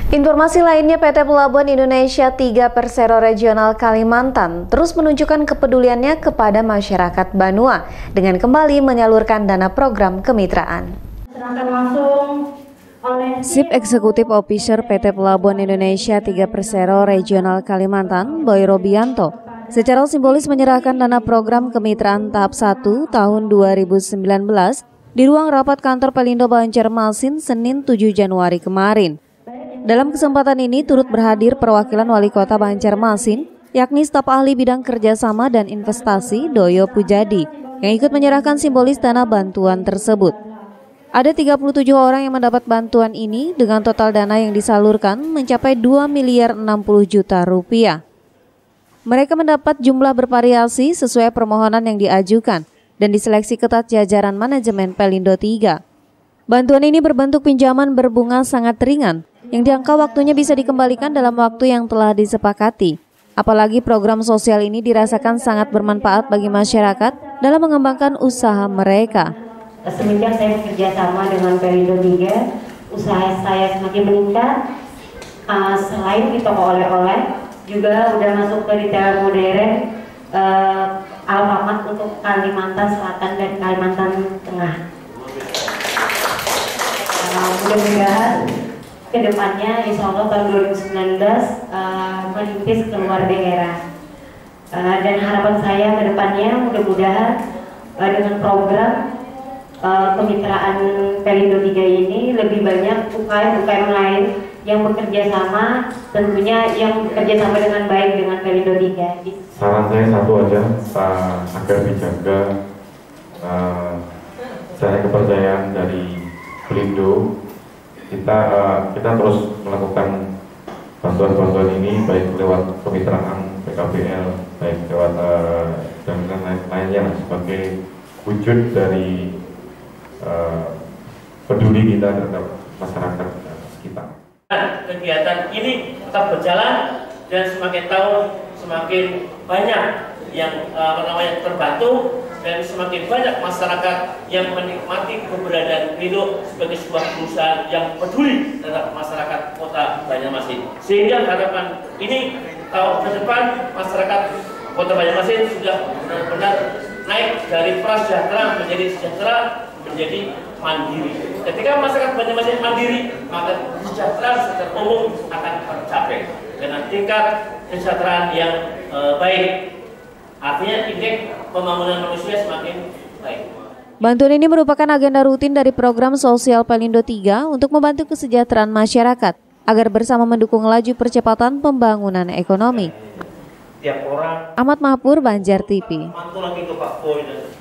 Informasi lainnya, PT Pelabuhan Indonesia 3 Persero Regional Kalimantan terus menunjukkan kepeduliannya kepada masyarakat Banua dengan kembali menyalurkan dana program kemitraan. Chief Executive Officer PT Pelabuhan Indonesia 3 Persero Regional Kalimantan, Boy Robianto, secara simbolis menyerahkan dana program kemitraan tahap 1 tahun 2019 di ruang rapat kantor Pelindo Banjarmasin Senin 7 Januari kemarin. Dalam kesempatan ini turut berhadir perwakilan Wali Kota Banjarmasin, yakni staf ahli bidang kerjasama dan investasi Doyo Pujadi, yang ikut menyerahkan simbolis dana bantuan tersebut. Ada 37 orang yang mendapat bantuan ini dengan total dana yang disalurkan mencapai 2 miliar 60 juta rupiah. Mereka mendapat jumlah bervariasi sesuai permohonan yang diajukan dan diseleksi ketat jajaran manajemen Pelindo 3. Bantuan ini berbentuk pinjaman berbunga sangat ringan, yang diangka waktunya bisa dikembalikan dalam waktu yang telah disepakati. Apalagi program sosial ini dirasakan sangat bermanfaat bagi masyarakat dalam mengembangkan usaha mereka. Semenjak saya bekerja sama dengan Pelindo 3, usaha saya semakin meningkat. Selain di toko oleh-oleh, juga udah masuk ke retail modern, Alfamart untuk Kalimantan Selatan dan Kalimantan Tengah. Mudah-mudahan kedepannya, insya Allah tahun 2019 merintis keluar daerah. Dan harapan saya kedepannya mudah-mudahan dengan program kemitraan Pelindo 3 ini lebih banyak UKM lain yang bekerja sama, tentunya yang bekerja sama dengan baik dengan Pelindo 3. Saran saya satu aja, agar dijaga secara kepercayaan dari Pelindo. Kita terus melakukan bantuan-bantuan ini baik lewat kemitraan PKBL, baik lewat jaminan lainnya sebagai wujud dari peduli kita terhadap masyarakat sekitar. Kegiatan ini tetap berjalan dan semakin tahun semakin banyak yang terbantu dan semakin banyak masyarakat yang menikmati keberadaan Pelindo sebagai sebuah perusahaan yang peduli terhadap masyarakat Kota Banjarmasin. Sehingga harapan ini tahun ke depan masyarakat Kota Banjarmasin sudah benar-benar naik dari prasejahtera menjadi sejahtera, menjadi mandiri. Ketika masyarakat Banjarmasin mandiri, maka kesejahteraan secara umum akan tercapai dengan tingkat kesejahteraan yang baik. Artinya indeks pembangunan manusia semakin baik. Bantuan ini merupakan agenda rutin dari program sosial Pelindo 3 untuk membantu kesejahteraan masyarakat agar bersama mendukung laju percepatan pembangunan ekonomi. Tiap orang Ahmad Mahpur, Banjar TV. mantul lagi ke Pak Boy.